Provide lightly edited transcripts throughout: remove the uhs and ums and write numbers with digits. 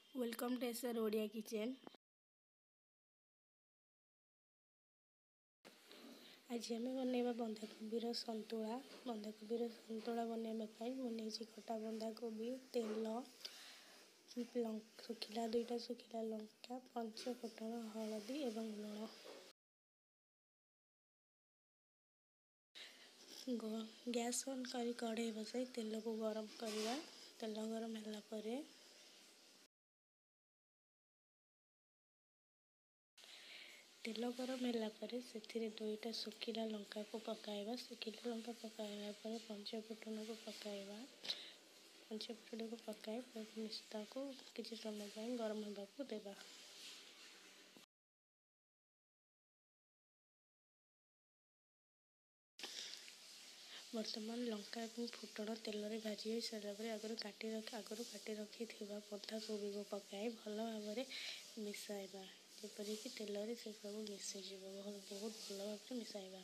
Welcome to S R Odia kitchen. आज आम बनवा बंधाकोबीर सतुला। बंधाकोबीर सतुला बनवाई मुझे कटा बंधाकोबी, तेल, सुखिला 2टा सुखिला लंका, पंचफुटन, हलदी एवं लुण। गैस ऑन कर कढ़ई बसाई तेल को गरम करवा। तेल गरम है तेल गरम है से 2टा सुखिला लंका को पकाइबा। सुखिला लंका पकाइबा पर पंचफुटन को पकाइबा। पंचफुटन को पकाई मिश्ता को किसी समय गरम होगा देवा। बर्तमान लंका और फुटण तेल में भाजी हो सारा आगुरी काटी रखी बंधाकोबी को पकाई भल भाव में मिसाइबा। जेपरिक तेल में से सब मिसीज बहुत भल भाव में मिसाइबा।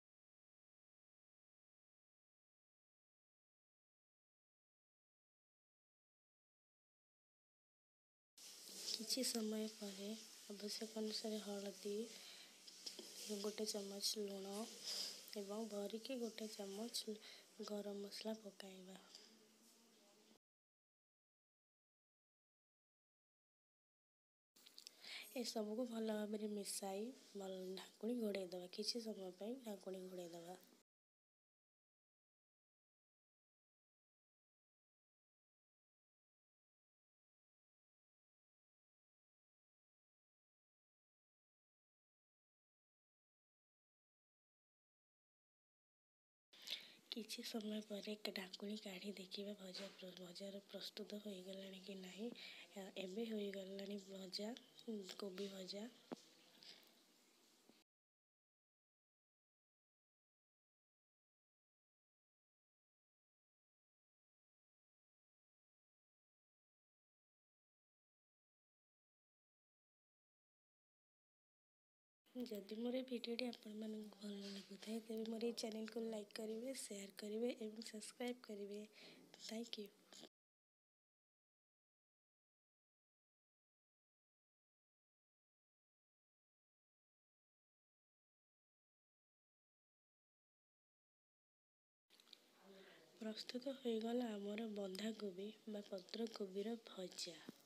किछि समय पर आवश्यक अनुसार हलदी, 1 चम्मच लुण एवं भरिके 1 चम्मच गरम मसला पकाइबा। ए सब को भल भाव में मिसाई ढाकुणी घोड़े दबा। किछि समय पर ढाकुणी घोड़े दबा। किछि समय पर ढाकुणी काढ़ी देखिबा भजार प्रस्तुत हो गलानी कि नहीं। एबे हो गलानी भजा कोबी भजा। जदि मोर भिडियोटी आपण मानक भल लगुए तेज मोर ये चैनल को लाइक करेंगे, शेयर करेंगे एवं सब्सक्राइब करेंगे। Thank you. प्रस्तुत हो गला आमर बंधाकोबी बा पत्रकोबीर भजा।